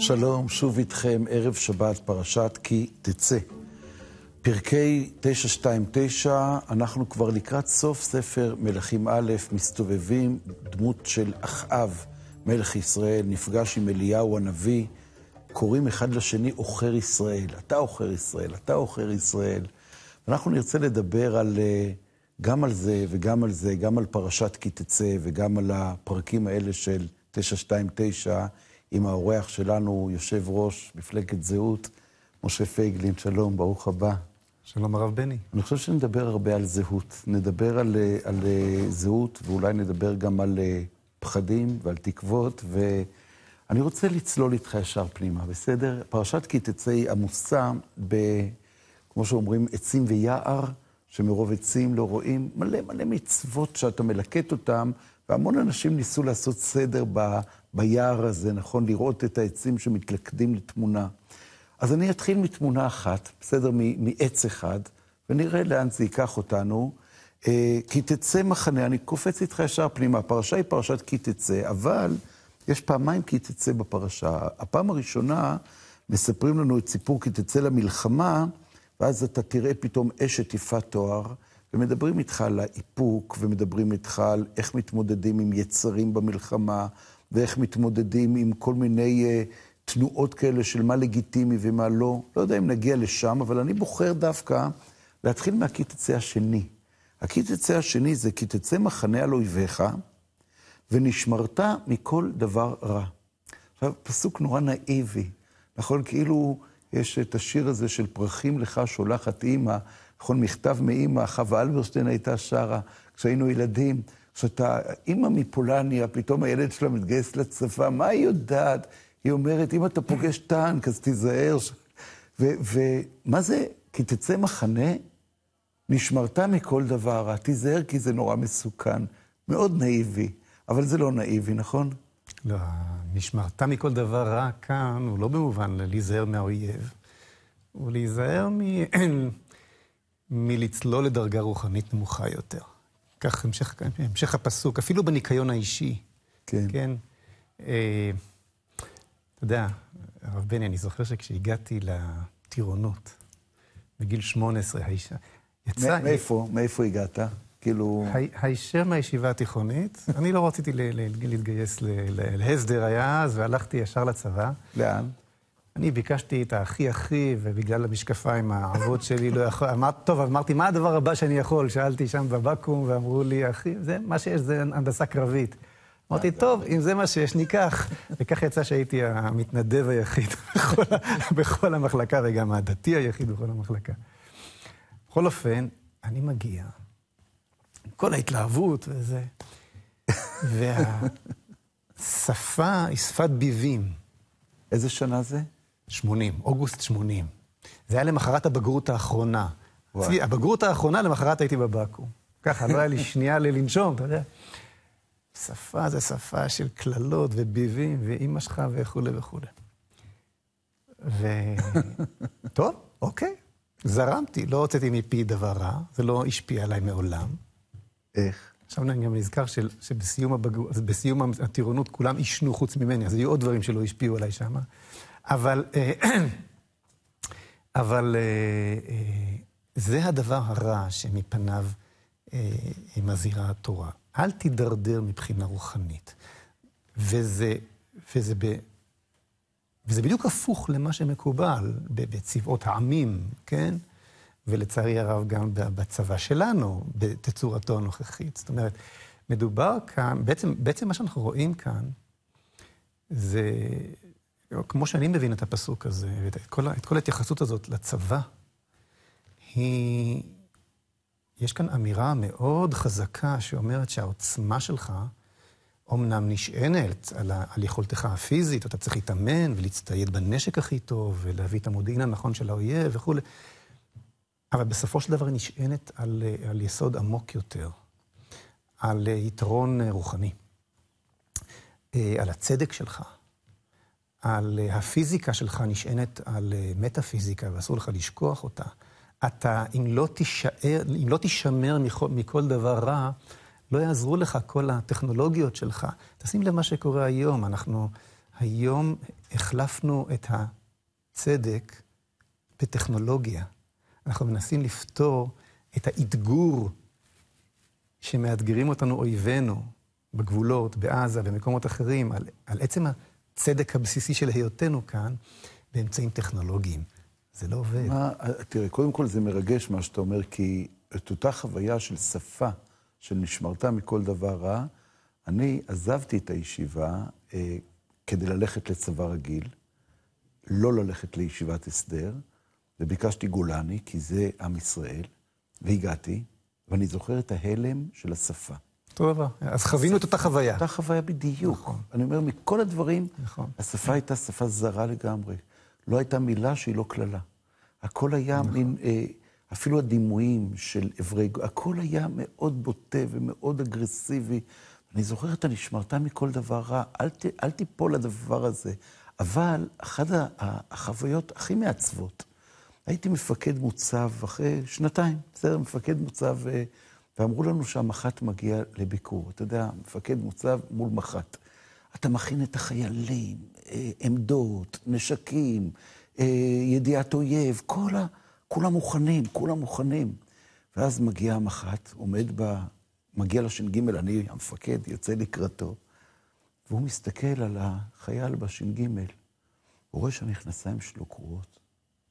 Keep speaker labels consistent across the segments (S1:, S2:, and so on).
S1: שלום, שוב איתכם, ערב שבת, פרשת כי תצא. פרקי 929, אנחנו כבר לקראת סוף ספר מלכים א', מסתובבים, דמות של אחאב, מלך ישראל, נפגש עם אליהו הנביא, קוראים אחד לשני עוכר ישראל, אתה עוכר ישראל, אתה עוכר ישראל. אנחנו נרצה לדבר גם על זה וגם על זה, גם על פרשת כי תצא וגם על הפרקים האלה של 929, עם האורח שלנו, יושב ראש מפלגת זהות, משה פייגלין. שלום, ברוך הבא.
S2: שלום הרב בני.
S1: אני חושב שנדבר הרבה על זהות. נדבר על זהות, ואולי נדבר גם על פחדים ועל תקוות, ואני רוצה לצלול איתך ישר פנימה, בסדר? פרשת כי תצא היא עמוסה כמו שאומרים, עצים ויער, שמרוב עצים לא רואים, מלא מצוות שאתה מלקט אותם, והמון אנשים ניסו לעשות סדר ביער הזה, נכון? לראות את העצים שמתלכדים לתמונה. אז אני אתחיל מתמונה אחת, בסדר? מעץ אחד, ונראה לאן זה ייקח אותנו. כי תצא מחנה, אני קופץ איתך ישר פנימה. הפרשה היא פרשת כי תצא, אבל יש פעמיים כי תצא בפרשה. הפעם הראשונה מספרים לנו את סיפור כי תצא למלחמה, ואז אתה תראה פתאום אשת יפת תואר, ומדברים איתך על האיפוק, ומדברים איתך על איך מתמודדים עם יצרים במלחמה, ואיך מתמודדים עם כל מיני תנועות כאלה של מה לגיטימי ומה לא. לא יודע אם נגיע לשם, אבל אני בוחר דווקא להתחיל מהכי תצא השני. הכי תצא השני זה כי תצא מחנה על אויביך, ונשמרת מכל דבר רע. עכשיו, פסוק נורא נאיבי, נכון? כאילו יש את השיר הזה של פרחים לך שולחת אימא, נכון? מכתב מאימא, חווה אלברשטיין הייתה שרה, כשהיינו ילדים, כשאתה, אימא מפולניה, פתאום הילד שלה מתגייס לצבא, מה היא יודעת? היא אומרת, אם אתה פוגש טנק, אז תיזהר. ומה זה? כי תצא מחנה, נשמרת מכל דבר רע, תיזהר כי זה נורא מסוכן, מאוד נאיבי, אבל זה לא נאיבי, נכון?
S2: לא, נשמרת מכל דבר רע כאן, הוא לא במובן להיזהר מהאויב, הוא להיזהר מלצלול לדרגה רוחנית נמוכה יותר. כך המשך הפסוק, אפילו בניקיון האישי.
S1: כן.
S2: כן. אתה יודע, הרב בני, אני זוכר שכשהגעתי לטירונות, בגיל 18, האישה, יצא...
S1: מאיפה הגעת? כאילו...
S2: הישר מהישיבה התיכונית, אני לא רציתי להתגייס להסדר היה אז, והלכתי ישר לצבא.
S1: לאן?
S2: אני ביקשתי את הכי, ובגלל המשקפיים העבוד שלי לא יכול... אמרתי, מה הדבר הבא שאני יכול? שאלתי שם בבקו"ם, ואמרו לי, אחי, זה מה שיש, זה הנדסה קרבית. אמרתי, טוב, אם זה מה שיש, ניקח. וכך יצא שהייתי המתנדב היחיד בכל המחלקה, וגם הדתי היחיד בכל המחלקה. בכל אופן, אני מגיע, כל ההתלהבות וזה, והשפה היא שפת ביבים.
S1: איזה שנה זה?
S2: 80, אוגוסט 80. זה היה למחרת הבגרות האחרונה. הבגרות האחרונה, למחרת הייתי בבקו"ם. ככה, לא היה לי שנייה ללנשום, אתה יודע. שפה זה שפה של כללות וביבים, ואמא שלך וכו' וכו'. טוב, אוקיי. זרמתי, לא הוצאתי מפי דבר רע, זה לא השפיע עליי מעולם.
S1: איך?
S2: עכשיו אני גם נזכר שבסיום הטירונות כולם ישנו חוץ ממני, אז היו עוד דברים שלא השפיעו עליי שם. אבל זה הדבר הרע שמפניו מזהירה התורה. אל תידרדר מבחינה רוחנית. וזה בדיוק הפוך למה שמקובל בצבאות העמים, כן? ולצערי הרב גם בצבא שלנו, בתצורתו הנוכחית. זאת אומרת, מדובר כאן, בעצם מה שאנחנו רואים כאן, זה, כמו שאני מבין את הפסוק הזה, ואת כל ההתייחסות הזאת לצבא, יש כאן אמירה מאוד חזקה שאומרת שהעוצמה שלך, אומנם נשענת על יכולתך הפיזית, אתה צריך להתאמן ולהצטייד בנשק הכי טוב, ולהביא את המודיעין הנכון של האויב וכו'. אבל בסופו של דבר היא נשענת על יסוד עמוק יותר, על יתרון רוחני, על הצדק שלך, על הפיזיקה שלך נשענת על מטאפיזיקה, ואסור לך לשכוח אותה. אתה, אם לא תשמר מכל דבר רע, לא יעזרו לך כל הטכנולוגיות שלך. תשים למה שקורה היום, היום החלפנו את הצדק בטכנולוגיה. אנחנו מנסים לפתור את האתגור שמאתגרים אותנו אויבינו בגבולות, בעזה ומקומות אחרים, על עצם הצדק הבסיסי של היותנו כאן, באמצעים טכנולוגיים. זה לא עובד.
S1: תראה, קודם כל זה מרגש מה שאתה אומר, כי את אותה חוויה של שפה, של נשמרת מכל דבר רע, אני עזבתי את הישיבה כדי ללכת לצבא רגיל, לא ללכת לישיבת הסדר, וביקשתי גולני, כי זה עם ישראל, והגעתי, ואני זוכר את ההלם של השפה.
S2: אותו דבר. אז חווינו את אותה חוויה.
S1: אותה חוויה בדיוק.
S2: נכון.
S1: אני אומר, מכל הדברים,
S2: נכון.
S1: השפה הייתה שפה זרה לגמרי. לא הייתה מילה שהיא לא כללה. הכל היה מין, אפילו הדימויים של עברי, הכל היה מאוד בוטה ומאוד אגרסיבי. אני זוכר את הנשמרת מכל דבר רע, אל תיפול לדבר הזה. אבל אחת החוויות הכי מעצבות, הייתי מפקד מוצב אחרי שנתיים, בסדר, מפקד מוצב, ואמרו לנו שהמח"ט מגיע לביקור. אתה יודע, מפקד מוצב מול מח"ט. אתה מכין את החיילים, עמדות, נשקים, ידיעת אויב, כולם מוכנים. ואז מגיע המח"ט, מגיע לש"ג, אני המפקד, יוצא לקראתו, והוא מסתכל על החייל בש"ג, הוא רואה שהמכנסיים שלו קרועות,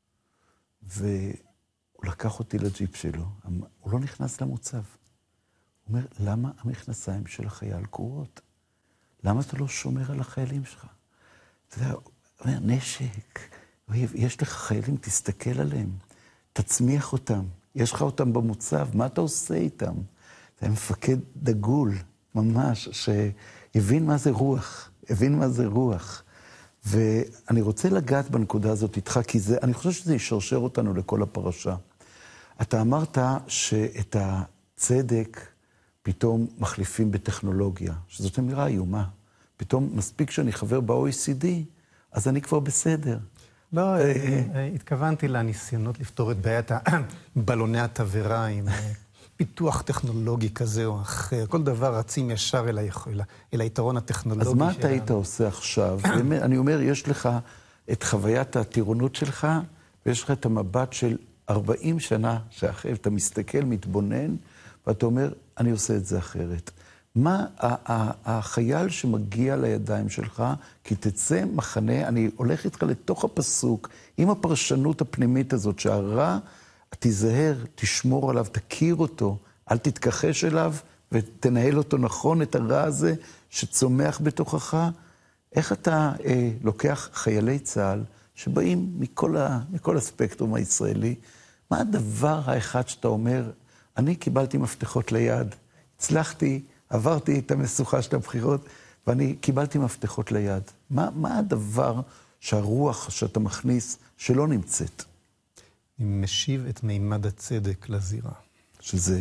S1: והוא לקח אותי לג'יפ שלו, הוא לא נכנס למוצב. הוא אומר, למה המכנסיים של החייל קרועות? למה אתה לא שומר על החיילים שלך? אתה יודע, הוא אומר, נשק, יש לך חיילים, תסתכל עליהם, תצמיח אותם, יש לך אותם במוצב, מה אתה עושה איתם? זה היה מפקד דגול, ממש, שהבין מה זה רוח, ואני רוצה לגעת בנקודה הזאת איתך, כי אני חושב שזה ישרשר אותנו לכל הפרשה. אתה אמרת שאת הצדק פתאום מחליפים בטכנולוגיה, שזאת אמירה איומה. פתאום מספיק שאני חבר ב-OECD, אז אני כבר בסדר.
S2: לא, התכוונתי לניסיונות לפתור את בעיית בלוני התבערה עם פיתוח טכנולוגי כזה או אחר. כל דבר רצים ישר אל היתרון הטכנולוגי.
S1: אז מה אתה היית עושה עכשיו? אני אומר, יש לך את חוויית הטירונות שלך, ויש לך את המבט של 40 שנה שאחרי, אתה מסתכל, מתבונן, ואתה אומר, אני עושה את זה אחרת. מה החייל שמגיע לידיים שלך, כי תצא מחנה, אני הולך איתך לתוך הפסוק, עם הפרשנות הפנימית הזאת, שהרע, תיזהר, תשמור עליו, תכיר אותו, אל תתכחש אליו, ותנהל אותו נכון, את הרע הזה שצומח בתוכך. איך אתה לוקח חיילי צה"ל, שבאים מכל הספקטרום הישראלי, מה הדבר האחד שאתה אומר, אני קיבלתי מפתחות ליד, הצלחתי, עברתי את המשוכה של הבחירות, ואני קיבלתי מפתחות ליד. מה הדבר שהרוח שאתה מכניס שלא נמצאת?
S2: אני משיב את מימד הצדק לזירה.
S1: שזה?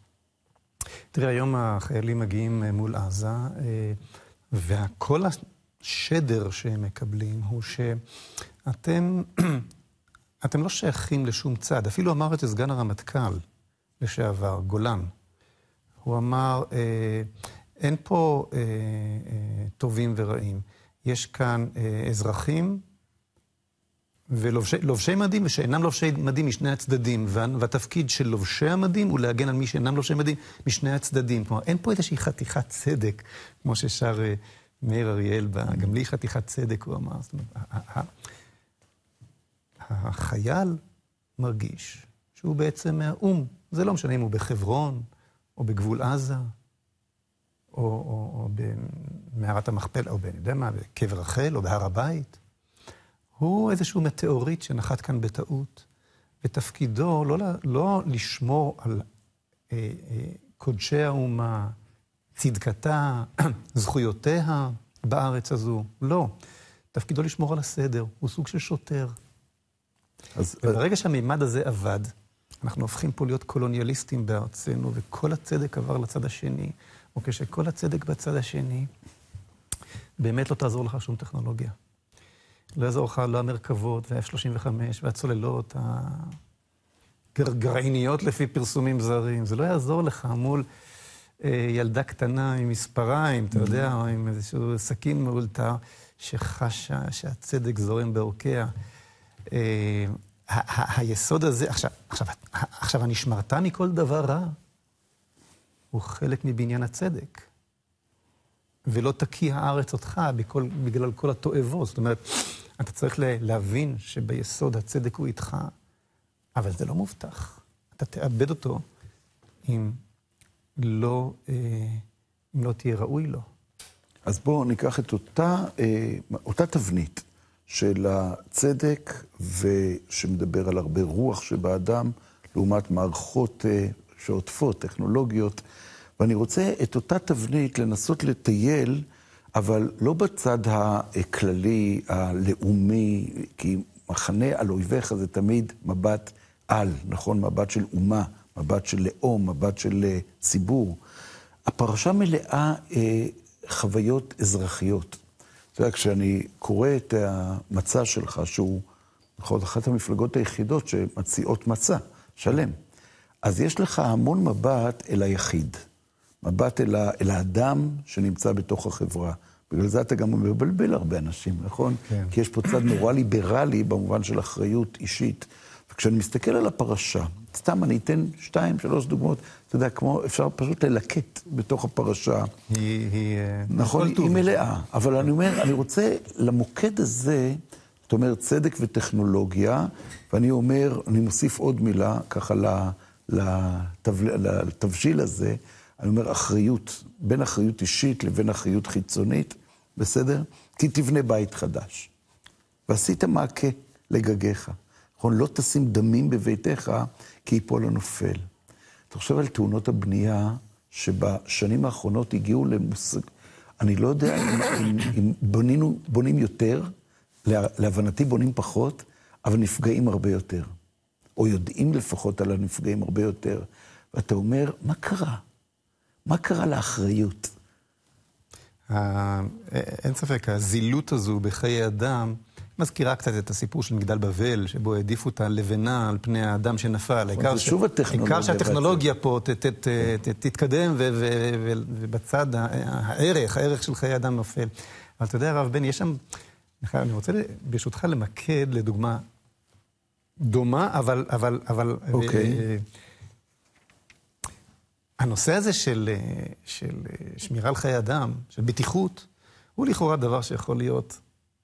S2: תראה, היום החיילים מגיעים מול עזה, וכל השדר שהם מקבלים הוא שאתם לא שייכים לשום צד. אפילו אמר את זה סגן הרמטכ"ל לשעבר, גולן. הוא אמר, אין פה טובים ורעים. יש כאן אזרחים ולובשי מדים ושאינם לובשי מדים משני הצדדים. והתפקיד של לובשי המדים הוא להגן על מי שאינם לובשי מדים משני הצדדים. כלומר, אין פה איזושהי חתיכת צדק, כמו ששר מאיר אריאל, גם לי חתיכת צדק, הוא אמר. זאת אומרת, החייל מרגיש שהוא בעצם מהאום. זה לא משנה אם הוא בחברון, או בגבול עזה, או במערת המכפלה, או אני יודע מה, בקבר רחל, או בהר הבית. הוא איזשהו מטאוריט שנחת כאן בטעות, ותפקידו לא לשמור על קודשי האומה, צדקתה, זכויותיה בארץ הזו. לא. תפקידו לשמור על הסדר. הוא סוג של שוטר. וברגע שהמימד הזה עבד, אנחנו הופכים פה להיות קולוניאליסטים בארצנו, וכל הצדק עבר לצד השני, או כשכל הצדק בצד השני, באמת לא תעזור לך שום טכנולוגיה. לא יעזור לך לא המרכבות, וה-F-35, והצוללות הגרעיניות לפי פרסומים זרים. זה לא יעזור לך מול ילדה קטנה עם מספריים, אתה יודע, או עם איזשהו סכין מאולתר, שחשה שהצדק זורם בעורקיה. היסוד הזה, עכשיו, הנשמרת מכל דבר רע, הוא חלק מבניין הצדק. ולא תקיא הארץ אותך בגלל כל התועבות. זאת אומרת, אתה צריך להבין שביסוד הצדק הוא איתך, אבל זה לא מובטח. אתה תאבד אותו אם לא תהיה ראוי לו.
S1: אז בואו ניקח את אותה תבנית של הצדק, ושמדבר על הרבה רוח שבאדם, לעומת מערכות שעוטפות, טכנולוגיות, ואני רוצה את אותה תבנית לנסות לטייל, אבל לא בצד הכללי, הלאומי, כי מחנה על אויביך זה תמיד מבט על, נכון? מבט של אומה, מבט של לאום, מבט של ציבור. הפרשה מלאה חוויות אזרחיות. אתה יודע, כשאני קורא את המצע שלך, שהוא נכון, אחת המפלגות היחידות שמציעות מצע שלם, אז יש לך המון מבט אל היחיד. מבט אל האדם שנמצא בתוך החברה. בגלל זה אתה גם מבלבל הרבה אנשים, נכון? כן. כי יש פה צד נורא ליברלי במובן של אחריות אישית. וכשאני מסתכל על הפרשה, סתם אני אתן 2-3 דוגמאות, אתה יודע, כמו אפשר פשוט ללקט בתוך הפרשה. נכון, היא מלאה. אבל אני אומר, אני רוצה למוקד הזה, זאת אומרת, צדק וטכנולוגיה, ואני אומר, אני מוסיף עוד מילה, ככה לתבשיל הזה, אני אומר, אחריות, בין אחריות אישית לבין אחריות חיצונית, בסדר? כי תבנה בית חדש. ועשית מעקה לגגיך. נכון? לא תשים דמים בביתך, כי ייפול הנופל. אתה חושב על תאונות הבנייה, שבשנים האחרונות הגיעו למושג, אני לא יודע אם בונים יותר, להבנתי בונים פחות, אבל נפגעים הרבה יותר. או יודעים לפחות על הנפגעים הרבה יותר. ואתה אומר, מה קרה? מה קרה לאחריות?
S2: אין ספק, הזילות הזו בחיי אדם מזכירה קצת את הסיפור של מגדל בבל, שבו העדיפו את הלבנה על פני האדם שנפל. העיקר שהטכנולוגיה פה תתקדם, ובצד הערך של חיי אדם נופל. אבל אתה יודע, הרב בן, יש שם, אני רוצה ברשותך למקד לדוגמה דומה, אבל הנושא הזה של שמירה על חיי אדם, של בטיחות, הוא לכאורה דבר שיכול להיות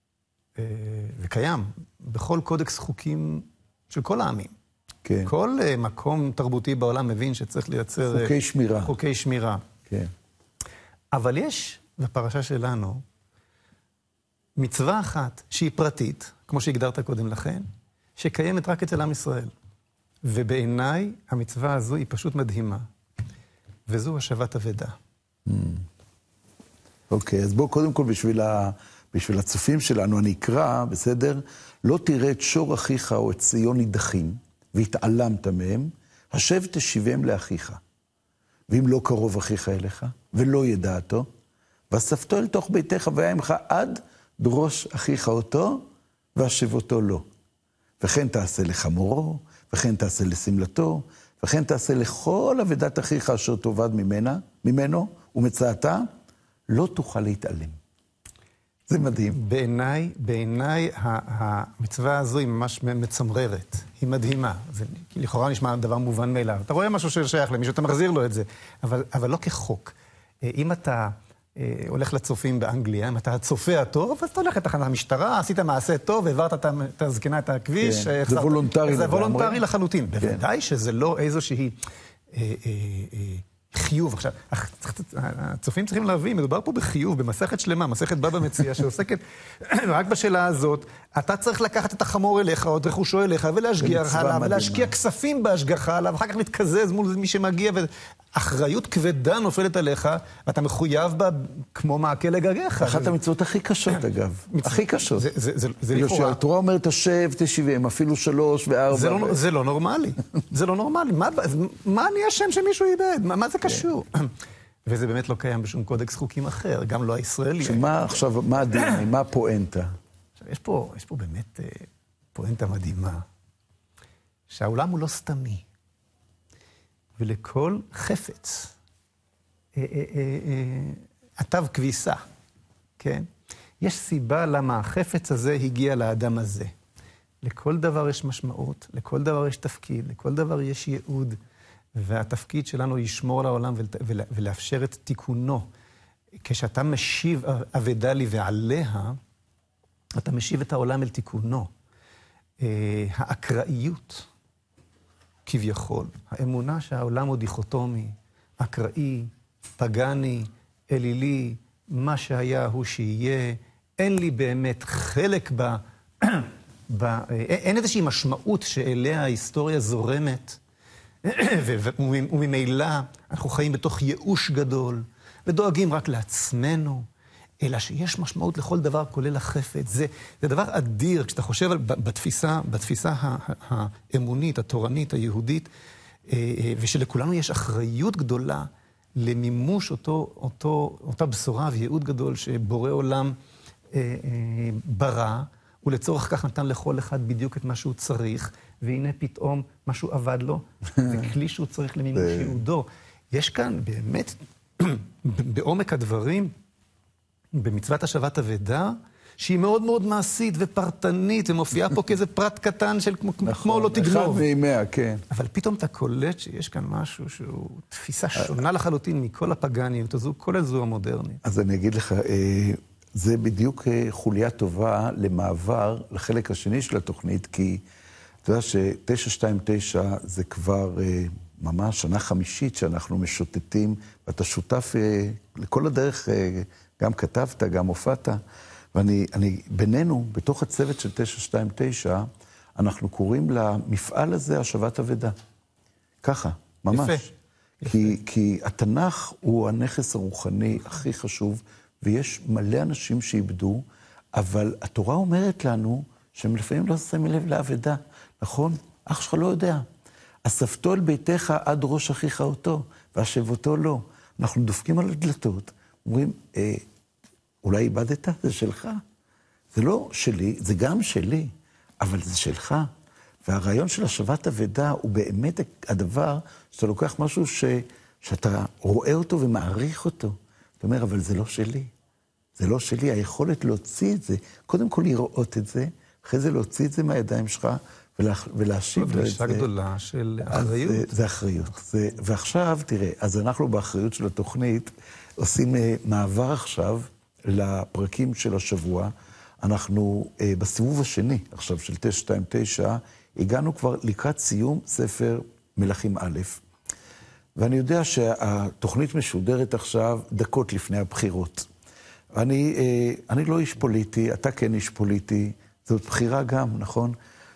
S2: וקיים בכל קודקס חוקים של כל העמים. כן. כל מקום תרבותי בעולם מבין שצריך לייצר
S1: חוקי שמירה.
S2: חוקי שמירה.
S1: כן.
S2: אבל יש בפרשה שלנו מצווה אחת שהיא פרטית, כמו שהגדרת קודם לכן, שקיימת רק אצל עם ישראל. ובעיניי המצווה הזו היא פשוט מדהימה. וזו השבת אבדה.
S1: אוקיי, אז בואו קודם כל בשביל הצופים שלנו, אני אקרא, בסדר? לא תראה את שור אחיך או את ציון נידחים, והתעלמת מהם, השב תשיבם לאחיך. ואם לא קרוב אחיך אליך, ולא ידעתו, ואספתו אל תוך ביתך והיה עמך עד בראש אחיך אותו, והשבותו לו. וכן תעשה לחמורו, וכן תעשה לסמלתו, וכן תעשה לכל אבדת אחיך אשר תאבד ממנו, ומצאתה, לא תוכל להתעלם. זה מדהים.
S2: בעיניי המצווה הזו היא ממש מצמררת, היא מדהימה. זה לכאורה נשמע דבר מובן מאליו. אתה רואה משהו ששייך למישהו, אתה מחזיר לו את זה, אבל לא כחוק. אם אתה הולך לצופים באנגליה, אם אתה הצופה הטוב, אז אתה הולך לתחנת המשטרה, עשית מעשה טוב, העברת את הזקנה, את הכביש.
S1: זה וולונטרי.
S2: זה וולונטרי לחלוטין. בוודאי שזה לא איזושהי חיוב. עכשיו, הצופים צריכים להבין, מדובר פה בחיוב, במסכת שלמה, מסכת בבא מציעא, שעוסקת רק בשאלה הזאת, אתה צריך לקחת את החמור אליך, או את רכושו אליך, ולהשגיח עליו, ולהשקיע כספים בהשגחה עליו, ואחר כך להתקזז מול מי שמגיע, ואחריות כבדה נופלת עליך, ואתה מחויב בה כמו מעקה לגגיך.
S1: אחת המצוות הכי קשות, אגב. הכי קשות.
S2: זה לכאורה.
S1: התורה אומרת, השב, תשיבם, אפילו 3 ו4.
S2: זה לא נורמלי. זה לא נורמלי. מה אני אשם שמישהו איבד? מה זה קשור? וזה באמת לא קיים בשום קודקס חוקים אחר, גם לא הישראלי.
S1: שמה עכשיו, מה הדין, מה הפואנטה?
S2: יש פה באמת פואנטה מדהימה, שהעולם הוא לא סתמי, ולכל חפץ, עטב כביסה, כן? יש סיבה למה החפץ הזה הגיע לאדם הזה. לכל דבר יש משמעות, לכל דבר יש תפקיד, לכל דבר יש ייעוד, והתפקיד שלנו לשמור על העולם ולאפשר את תיקונו. כשאתה משיב אבדה לי ועליה, אתה משיב את העולם אל תיקונו. האקראיות, כביכול, האמונה שהעולם הוא דיכוטומי, אקראי, פגני, אלילי, מה שהיה הוא שיהיה, אין לי באמת חלק אין איזושהי משמעות שאליה ההיסטוריה זורמת, וממילא אנחנו חיים בתוך ייאוש גדול, ודואגים רק לעצמנו, אלא שיש משמעות לכל דבר, כולל החפץ. זה דבר אדיר, כשאתה חושב בתפיסה האמונית, התורנית, היהודית, ושלכולנו יש אחריות גדולה למימוש אותה בשורה וייעוד גדול שבורא עולם ברא, ולצורך כך נתן לכל אחד בדיוק את מה שהוא צריך, והנה פתאום משהו עבד לו, זה כלי שהוא צריך למימוש ייעודו. יש כאן באמת, בעומק הדברים, במצוות השבת אבדה, שהיא מאוד מאוד מעשית ופרטנית, ומופיעה פה כאיזה פרט קטן של כמו לא תגנוב.
S1: אחד מ100, כן.
S2: אבל פתאום אתה קולט שיש כאן משהו שהוא תפיסה שונה לחלוטין מכל הפגניות הזו, כולל זו המודרנית.
S1: אז אני אגיד לך, זה בדיוק חוליה טובה למעבר לחלק השני של התוכנית, כי אתה יודע ש-929 זה כבר ממש שנה חמישית שאנחנו משוטטים, ואתה שותף לכל הדרך, גם כתבת, גם הופעת, ואני בינינו, בתוך הצוות של 929, אנחנו קוראים למפעל הזה השבת אבדה. ככה, ממש.
S2: יפה.
S1: כי התנ"ך הוא הנכס הרוחני הכי חשוב, ויש מלא אנשים שאיבדו, אבל התורה אומרת לנו שהם לפעמים לא שמים לב לאבדה, נכון? אח שלך לא יודע. אספתו אל ביתך עד ראש אחיך אותו, והשבותו לא. אנחנו דופקים על הדלתות, אומרים, אולי איבדת? זה שלך. זה לא שלי, זה גם שלי, אבל זה שלך. והרעיון של השבת אבדה הוא באמת הדבר שאתה לוקח משהו שאתה רואה אותו ומעריך אותו. אתה אומר, אבל זה לא שלי. זה לא שלי. היכולת להוציא את זה, קודם כל לראות את זה, אחרי זה להוציא את זה מהידיים שלך ולהשיב לו את זה.
S2: דרישה גדולה של אחריות.
S1: זה אחריות. ועכשיו, תראה, אז אנחנו באחריות של התוכנית עושים מעבר עכשיו לפרקים של השבוע. אנחנו בסיבוב השני עכשיו של 929, הגענו כבר לקראת סיום ספר מלכים א', ואני יודע שהתוכנית משודרת עכשיו דקות לפני הבחירות. אני לא איש פוליטי, אתה כן איש פוליטי, זאת בחירה גם, נכון?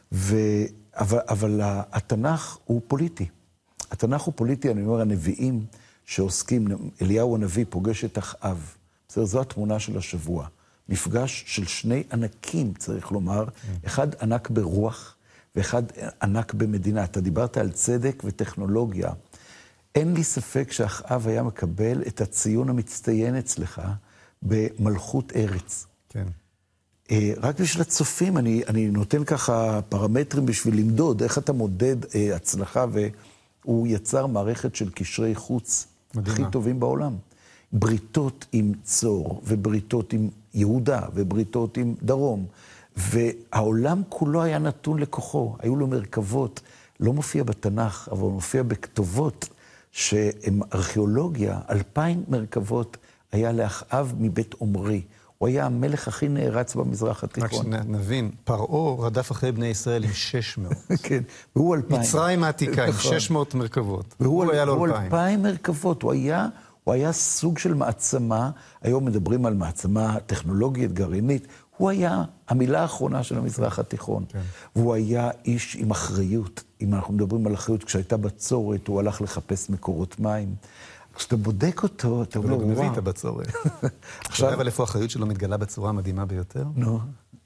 S1: אבל התנ"ך הוא פוליטי. התנ"ך הוא פוליטי, אני אומר, הנביאים שעוסקים, אליהו הנביא פוגש את אחאב. בסדר, זו התמונה של השבוע. מפגש של שני ענקים, צריך לומר, אחד ענק ברוח ואחד ענק במדינה. אתה דיברת על צדק וטכנולוגיה. אין לי ספק שאחאב היה מקבל את הציון המצטיין אצלך במלכות ארץ.
S2: כן.
S1: רק בשביל הצופים, אני נותן ככה פרמטרים בשביל למדוד, איך אתה מודד הצלחה, והוא יצר מערכת של קשרי חוץ הכי טובים בעולם. בריתות עם צור, ובריתות עם יהודה, ובריתות עם דרום. והעולם כולו היה נתון לכוחו, היו לו מרכבות, לא מופיע בתנ"ך, אבל מופיע בכתובות, שהם ארכיאולוגיה, 2,000 מרכבות היה לאחאב מבית עומרי. הוא היה המלך הכי נערץ במזרח התיכון.
S2: רק שנבין, פרעה רדף אחרי בני ישראל עם 600.
S1: כן, והוא 2,000.
S2: מצרים העתיקה עם 600 מרכבות. והוא היה לו 2,000.
S1: 2,000 מרכבות, הוא היה סוג של מעצמה, היום מדברים על מעצמה טכנולוגית, גרעינית, הוא היה המילה האחרונה של המזרח התיכון. כן. והוא היה איש עם אחריות. אם אנחנו מדברים על אחריות, כשהייתה בצורת, הוא הלך לחפש מקורות מים. כשאתה בודק אותו, אתה אומר,
S2: וואו. מביא את הבצורת. עכשיו, אבל איפה האחריות שלו מתגלה בצורה המדהימה ביותר?
S1: נו.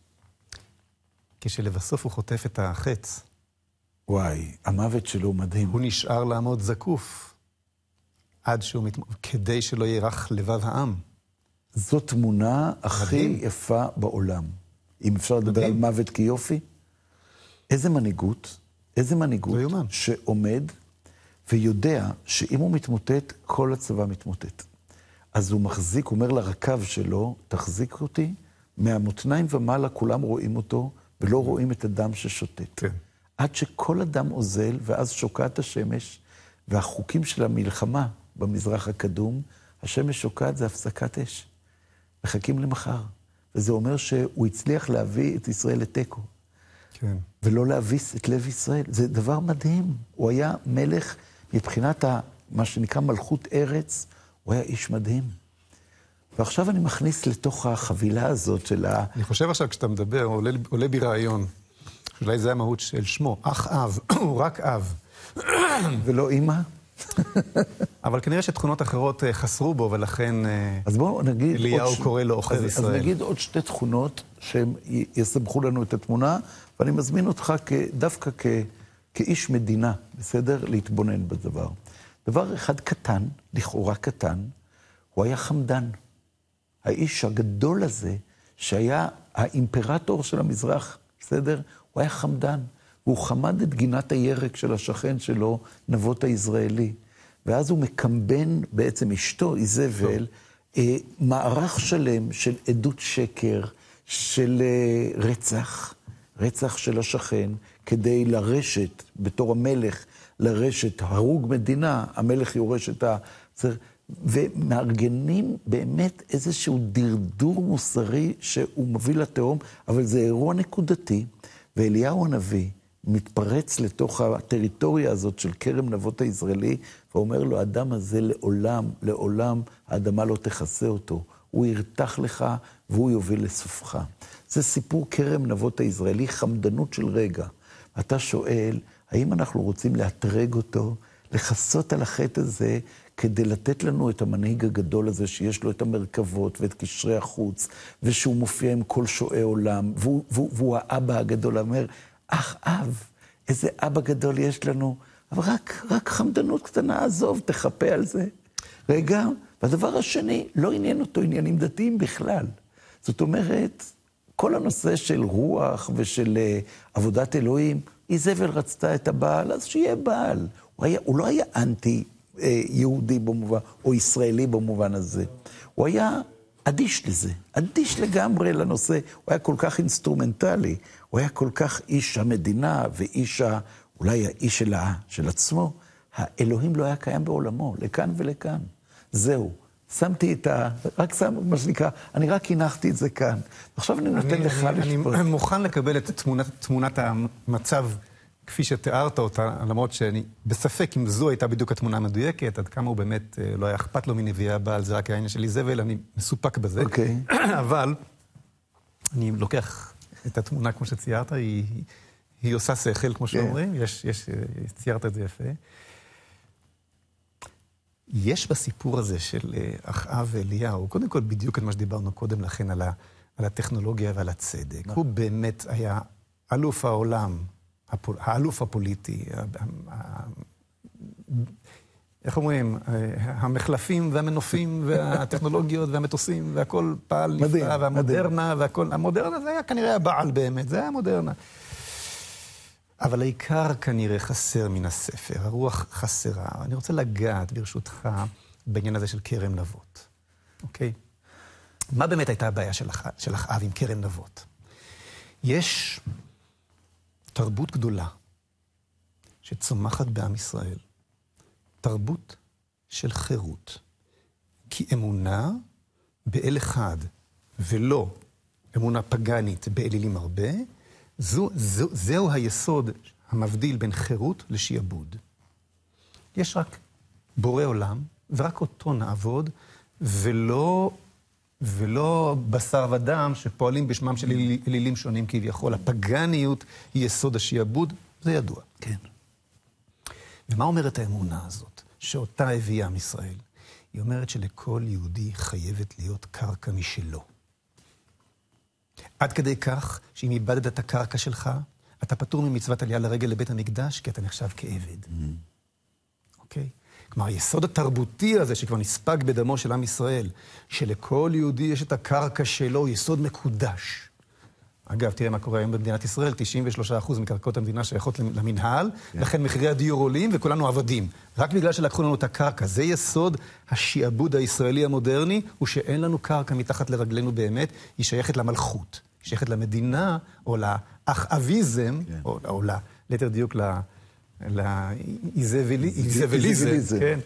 S2: כשלבסוף הוא חוטף את החץ.
S1: וואי, המוות שלו מדהים.
S2: הוא נשאר לעמוד זקוף, עד שהוא כדי שלא ירח לבב העם.
S1: זו תמונה הכי יפה בעולם. אם אפשר לדבר על מוות כיופי, איזה מנהיגות שעומד ויודע שאם הוא מתמוטט, כל הצבא מתמוטט. אז הוא מחזיק, הוא אומר לרכב שלו, תחזיק אותי מהמותניים ומעלה כולם רואים אותו, ולא רואים את הדם ששוטט.
S2: כן.
S1: עד שכל הדם אוזל, ואז שוקעת השמש, והחוקים של המלחמה במזרח הקדום, השמש שוקעת זה הפסקת אש. מחכים למחר. וזה אומר שהוא הצליח להביא את ישראל לתיקו.
S2: כן.
S1: ולא להביס את לב ישראל. זה דבר מדהים. הוא היה מלך מבחינת מה שנקרא מלכות ארץ, הוא היה איש מדהים. ועכשיו אני מכניס לתוך החבילה הזאת של
S2: אני חושב עכשיו כשאתה מדבר, עולה בי רעיון, שאולי זה המהות של שמו, אח אב, הוא רק אב.
S1: ולא אמא.
S2: אבל כנראה שתכונות אחרות חסרו בו, ולכן
S1: אז בואו נגיד
S2: אליהו קורא לו אוחז ישראל.
S1: אז נגיד עוד שתי תכונות שהם יסבכו לנו את התמונה, ואני מזמין אותך דווקא כאיש מדינה, בסדר? להתבונן בדבר. דבר אחד קטן, לכאורה קטן, הוא היה חמדן. האיש הגדול הזה, שהיה האימפרטור של המזרח, בסדר? הוא היה חמדן. והוא חמד את גינת הירק של השכן שלו, נבות היזרעאלי. ואז הוא מקמבן, בעצם אשתו, איזבל, מערך שלם של עדות שקר, של רצח של השכן, כדי לרשת, בתור המלך, לרשת, הרוג מדינה, המלך יורש את ומארגנים באמת איזשהו דרדור מוסרי שהוא מוביל לתהום, אבל זה אירוע נקודתי, ואליהו הנביא מתפרץ לתוך הטריטוריה הזאת של כרם נבות היזרעאלי, ואומר לו, האדם הזה לעולם, לעולם, האדמה לא תכסה אותו. הוא ירתח לך והוא יוביל לסופך. זה סיפור כרם נבות היזרעאלי, חמדנות של רגע. אתה שואל, האם אנחנו רוצים לאתרג אותו, לחסות על החטא הזה, כדי לתת לנו את המנהיג הגדול הזה, שיש לו את המרכבות ואת קשרי החוץ, ושהוא מופיע עם כל שועי עולם, והוא האבא הגדול, אומר, אח אב, איזה אבא גדול יש לנו, אבל רק חמדנות קטנה, עזוב, תחפה על זה. רגע, והדבר השני, לא עניין אותו עניינים דתיים בכלל. זאת אומרת, כל הנושא של רוח ושל עבודת אלוהים, איזבל רצתה את הבעל, אז שיהיה בעל. הוא לא היה אנטי יהודי במובן, או ישראלי במובן הזה. הוא היה אדיש לזה, אדיש לגמרי לנושא. הוא היה כל כך אינסטרומנטלי, הוא היה כל כך איש המדינה, ואיש, אולי האיש של עצמו. האלוהים לא היה קיים בעולמו, לכאן ולכאן. זהו. שמתי את מה שנקרא, אני רק הנחתי את זה כאן. עכשיו אני נותן לך לשפוט.
S2: אני מוכן לקבל את תמונת המצב כפי שתיארת אותה, למרות שאני בספק אם זו הייתה בדיוק התמונה המדויקת, עד כמה הוא באמת לא היה אכפת לו מנביאי הבעל, זה רק העניין של איזבל, אני מסופק בזה.
S1: אוקיי.
S2: אבל אני לוקח את התמונה כמו שציירת, היא עושה שכל, כמו שאומרים, ציירת את זה יפה. יש בסיפור הזה של אחאב ואליהו, קודם כל בדיוק את מה שדיברנו קודם לכן על הטכנולוגיה ועל הצדק. הוא באמת היה אלוף העולם, האלוף הפוליטי, איך אומרים, המחלפים והמנופים והטכנולוגיות והמטוסים והכל פעל נפלא, והמודרנה והכל, המודרנה זה היה כנראה הבעל באמת, זה היה המודרנה. אבל העיקר כנראה חסר מן הספר, הרוח חסרה. אני רוצה לגעת ברשותך בעניין הזה של כרם נבות, אוקיי? מה באמת הייתה הבעיה של אחאב עם כרם נבות? יש תרבות גדולה שצומחת בעם ישראל, תרבות של חירות, כי אמונה באל אחד ולא אמונה פגנית באלילים הרבה, זהו היסוד המבדיל בין חירות לשעבוד. יש רק בורא עולם, ורק אותו נעבוד, ולא בשר ודם שפועלים בשמם של אלילים שונים כביכול. הפגניות היא יסוד השעבוד, זה ידוע.
S1: כן.
S2: ומה אומרת האמונה הזאת, שאותה הביאה עם ישראל? היא אומרת שלכל יהודי חייבת להיות קרקע משלו. עד כדי כך שאם איבדת את הקרקע שלך, אתה פטור ממצוות עלייה לרגל לבית המקדש, כי אתה נחשב כעבד. אוקיי? כלומר, היסוד התרבותי הזה שכבר נספג בדמו של עם ישראל, שלכל יהודי יש את הקרקע שלו, יסוד מקודש. אגב, תראה מה קורה היום במדינת ישראל, 93% מקרקעות המדינה שייכות למנהל, לכן מחירי הדיור עולים וכולנו עבדים. רק בגלל שלקחו לנו את הקרקע. זה יסוד השיעבוד הישראלי המודרני, הוא שאין לנו קרקע מתחת לרגלינו באמת, היא שייכת למלכות. היא שייכת למדינה, או לאחאביזם, או ליתר דיוק לאיזבליזם, כן?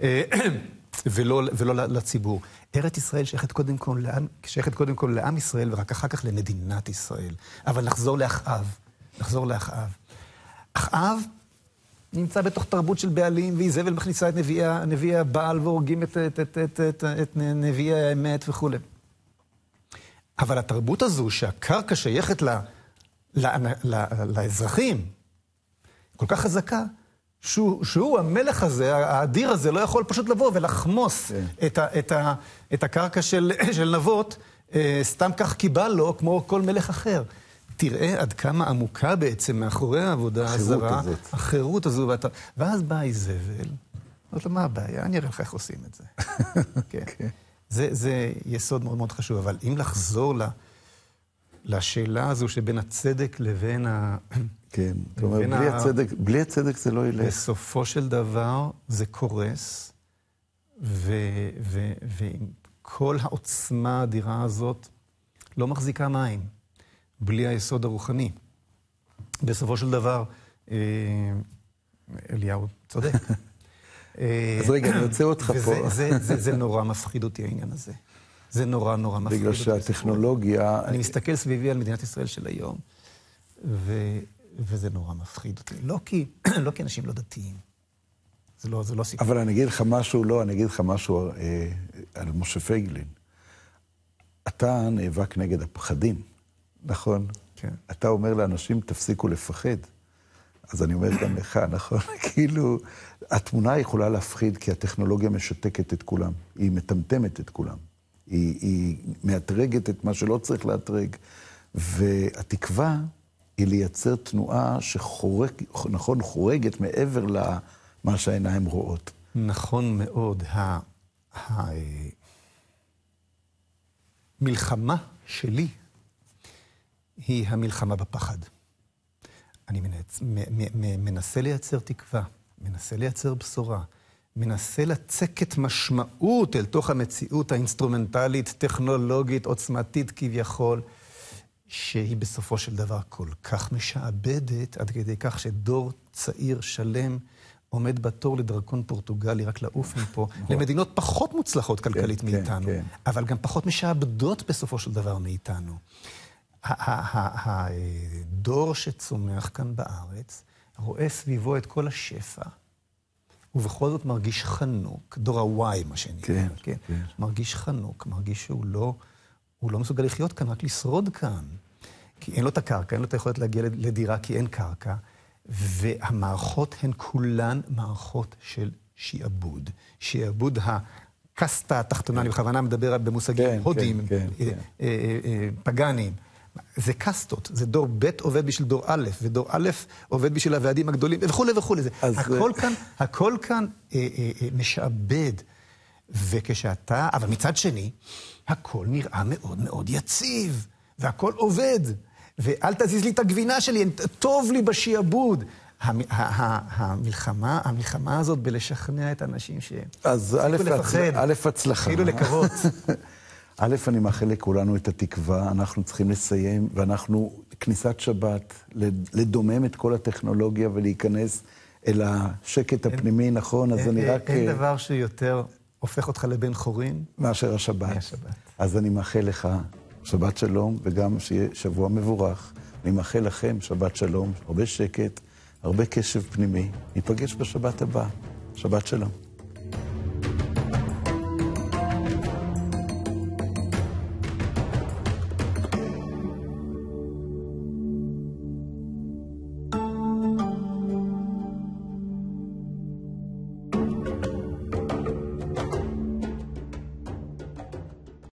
S2: ולא לציבור. ארץ ישראל שייכת קודם כל לעם ישראל, ורק אחר כך למדינת ישראל. אבל נחזור לאחאב. אחאב נמצא בתוך תרבות של בעלים, ואיזבל מכניסה את נביאי הבעל, והורגים את נביאי האמת וכו'. אבל התרבות הזו, שהקרקע שייכת לאזרחים, כל כך חזקה, שהוא המלך הזה, האדיר הזה, לא יכול פשוט לבוא ולחמוס את הקרקע של נבות, סתם כך קיבל לו, כמו כל מלך אחר. תראה עד כמה עמוקה בעצם מאחורי העבודה הזרה, החירות הזו, ואז באה איזבל. אומרת לו, מה הבעיה? אני אראה לך איך עושים את זה. זה יסוד מאוד מאוד חשוב, אבל אם לחזור לשאלה הזו שבין הצדק לבין
S1: כן, זאת אומרת, בלי הצדק זה לא ילך.
S2: בסופו של דבר זה קורס, וכל העוצמה האדירה הזאת לא מחזיקה מים, בלי היסוד הרוחני. בסופו של דבר, אליהו צודק.
S1: אז רגע, אני רוצה אותך פה.
S2: זה נורא מפחיד אותי העניין הזה. זה נורא נורא מפחיד אותי.
S1: בגלל שהטכנולוגיה...
S2: אני מסתכל סביבי על מדינת ישראל של היום, וזה נורא מפחיד אותי. לא כי אנשים לא דתיים. זה לא סיפור.
S1: אבל אני אגיד לך משהו על משה פייגלין. אתה נאבק נגד הפחדים, נכון?
S2: כן.
S1: אתה אומר לאנשים, תפסיקו לפחד. אז אני אומר גם לך, נכון? כאילו, התמונה יכולה להפחיד כי הטכנולוגיה משתקת את כולם. היא מטמטמת את כולם. היא מאתרגת את מה שלא צריך לאתרג. והתקווה היא לייצר תנועה חורגת מעבר למה שהעיניים רואות.
S2: נכון מאוד. המלחמה שלי היא המלחמה בפחד. אני מנסה לייצר תקווה, מנסה לייצר בשורה, מנסה לצקת משמעות אל תוך המציאות האינסטרומנטלית, טכנולוגית, עוצמתית כביכול, שהיא בסופו של דבר כל כך משעבדת, עד כדי כך שדור צעיר שלם עומד בתור לדרכון פורטוגלי, רק לעוף מפה, למדינות פחות מוצלחות כלכלית מאיתנו, אבל גם פחות משעבדות בסופו של דבר מאיתנו. הדור שצומח כאן בארץ, רואה סביבו את כל השפע, ובכל זאת מרגיש חנוק, דור ה-Y מה שנקרא, כן? מרגיש חנוק, מרגיש שהוא לא מסוגל לחיות כאן, רק לשרוד כאן. כי אין לו את הקרקע, אין לו את היכולת להגיע לדירה כי אין קרקע, והמערכות הן כולן מערכות של שיעבוד. שיעבוד הקסטה התחתונה, אני בכוונה מדבר במושגים הודים, פגאנים. זה קסטות, זה דור ב' עובד בשביל דור א', ודור א' עובד בשביל הוועדים הגדולים, וכו' וכו'. הכל כאן משעבד. וכשאתה, אבל מצד שני, הכל נראה מאוד מאוד יציב, והכל עובד. ואל תזיז לי את הגבינה שלי, טוב לי בשיעבוד. המלחמה הזאת בלשכנע את האנשים
S1: אז א' הצלחה.
S2: כאילו לקוות.
S1: א', אני מאחל לכולנו את התקווה, אנחנו צריכים לסיים, ואנחנו, כניסת שבת, לדומם את כל הטכנולוגיה ולהיכנס אל השקט הפנימי, נכון? אז אני רק...
S2: אין דבר שיותר הופך אותך לבן חורין?
S1: מאשר השבת. אז אני מאחל לך שבת שלום, וגם שיהיה שבוע מבורך. אני מאחל לכם שבת שלום, הרבה שקט, הרבה קשב פנימי. ניפגש בשבת הבאה. שבת שלום.